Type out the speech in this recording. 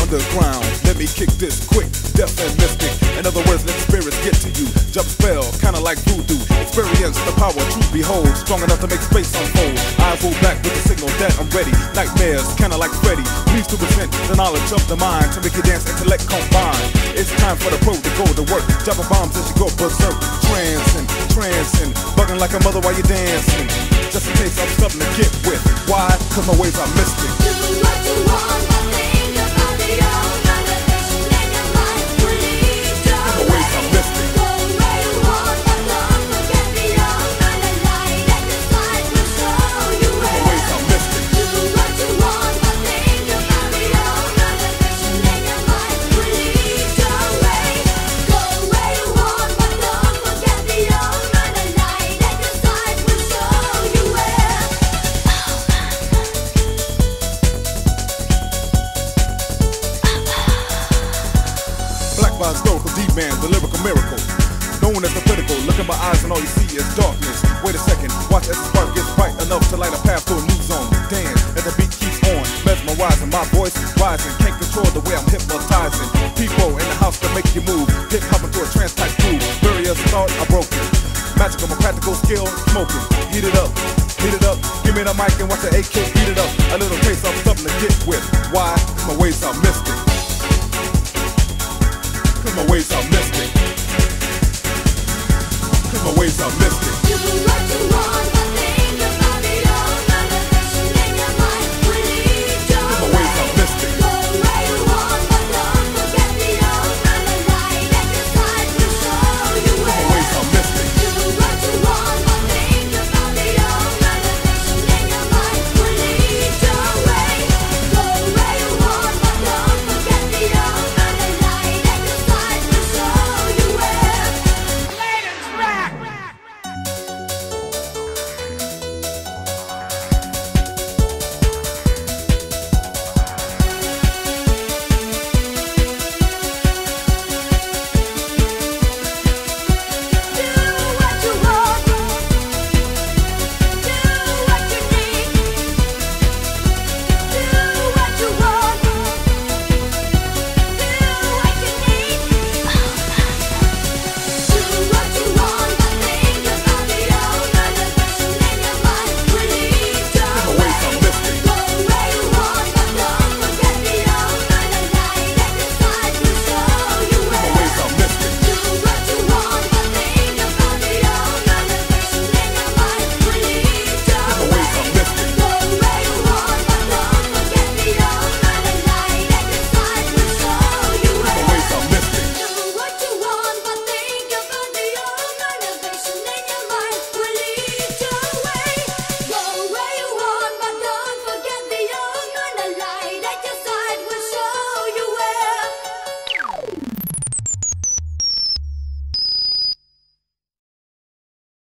underground. Let me kick this quick, deaf and mystic. In other words, let spirits get to you. Jump spell, kinda like voodoo. Experience the power, truth behold. Strong enough to make space unfold. Eyes roll back with the signal that I'm ready. Nightmares, kinda like Freddy. Please to present the knowledge of the mind to make your dance intellect combine. It's time for the pro to go to work. Dropping bombs as you go berserk. Trancin, buggin like a mother while you're dancing. Just in case I'm something to get with. Why? Cause my ways are mystic. Do what you want, but think about the old motivation in your mind. Please don't My ways are mystic. go where you want, but don't forget the old night. The light at the side will show you My where. ways are mystic. Do what you want, but think about the old motivation in your mind. Please don't wait. Go where you want, but don't forget the old night. The light at the side will show you where. Black by historical deep man, the lyrical miracle. Known as the critical, look in my eyes and all you see is darkness. Wait a second, watch as the spark gets bright enough to light a path to a new zone. Dance as the beat keeps on, mesmerizing, my voice rising. Can't control the way I'm hypnotizing. People in the house to make you move. Hip hop into a trance type groove. Barriers thought are broken. Magical, my practical skill, smoking. Heat it up, heat it up. Give me the mic and watch the AK beat it up. A little taste of something to get with. Why? My ways are mystic. Cause my ways are mystic. Cause my ways are mystic.